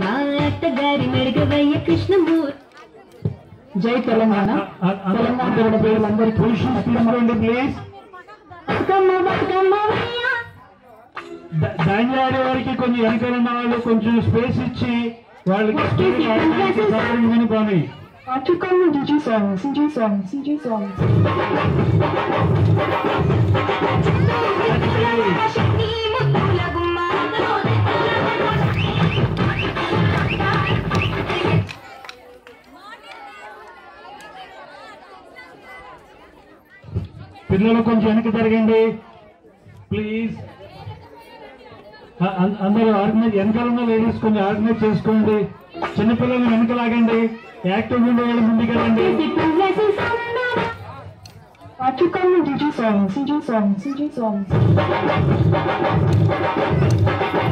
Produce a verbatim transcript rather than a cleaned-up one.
మా అత్తగారి మెరుగవయ్య కృష్ణమూర్తి. జై తెలంగాణ. తెలంగాణ పేర్లందరూ పొజిషన్స్ తీసుకోండి ప్లీజ్. డాన్స్ ఆడే వారికి కొంచెం వెనకాల ఉన్న వాళ్ళు కొంచెం స్పేస్ ఇచ్చి వాళ్ళకి కానీ Article D J songs, C J songs, C J songs. పిల్లలు కొంచెం వెనక్కి జరగండి ప్లీజ్. అందరూ ఆర్గనైజ్ వెనకాల ఉన్న లేడీస్ కొంచెం ఆర్గనైజ్ చేసుకోండి. చిన్నపిల్లలు వెనక లాగండి. యాక్టివ్ ఉండే వాళ్ళు ముందుకు వెళ్ళండి. Article D J songs, C J songs, C J songs.